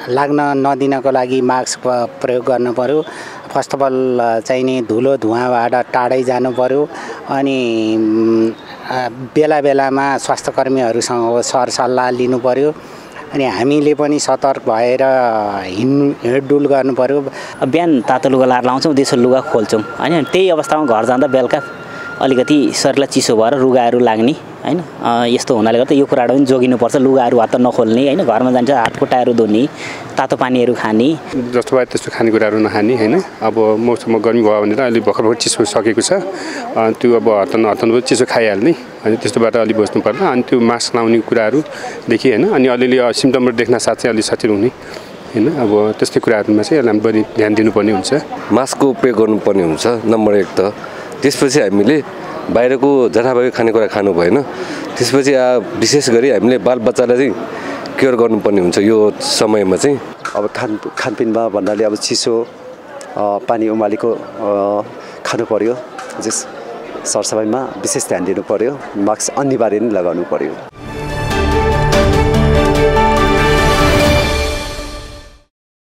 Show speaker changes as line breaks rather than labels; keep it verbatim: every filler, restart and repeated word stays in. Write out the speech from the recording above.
लाग्न नदिनको लागि मास्क प्रयोग गर्नु पर्यो। फर्स्ट अफ अल चाहिँ नि धुलो धुवाँबाट टाढै जानु पर्यो अनि बेला बेलामा स्वास्थ्यकर्मीहरूसँग सरसल्लाह लिनु पर्यो अनि हामीले पनि सतर्क भएर हिँड्नु हिँडडुल गर्नु पर्यो।
बिहान तातो लुगा लाएर लाउँछौँ, दिउँसो लुगा खोल्छौँ हैन। त्यही अवस्थामा घर जाँदा बेलुका अलिकति शरीरलाई चिसो भएर रुगाहरू लाग्ने हैन। यस्तो हुनाले गर्दा यो कुराहरू पनि जोगिनुपर्छ। लुगाहरू हात नखोल्ने हैन, घरमा जान्छ हात खुट्टाहरू धुने, तातो पानीहरू खाने,
जस्तो भयो त्यस्तो खानेकुराहरू नखाने हैन। अब मौसममा गर्मी भयो भनेर अहिले भर्खर भर्खर चिसो सकेको छ, त्यो अब हतन हतन चिसो खाइहाल्ने अनि त्यस्तोबाट अलि बस्नु पर्छ। अनि त्यो मास्क लाउने कुराहरूदेखि हैन अनि अलिअलि सिम्टमहरू देख्न साथ चाहिँ अलि सचेत हुने हैन। अब त्यस्तै कुराहरूमा चाहिँ यसलाई बढी ध्यान दिनुपर्ने हुन्छ।
मास्कको उपयोग गर्नुपर्ने हुन्छ नम्बर एक त। त्यसपछि हामीले बाहिरको जथाभावी खानेकुरा खानु भएन। त्यसपछि विशेष गरी हामीले बालबच्चालाई चाहिँ केयर गर्नुपर्ने हुन्छ यो समयमा चाहिँ।
अब खान खानपिनमा भन्नाले अब चिसो पानी उमालेको खानु पर्यो। जस सरसफाइमा विशेष ध्यान दिनु पर्यो। मास्क अनिवार्य नै लगाउनु पर्यो।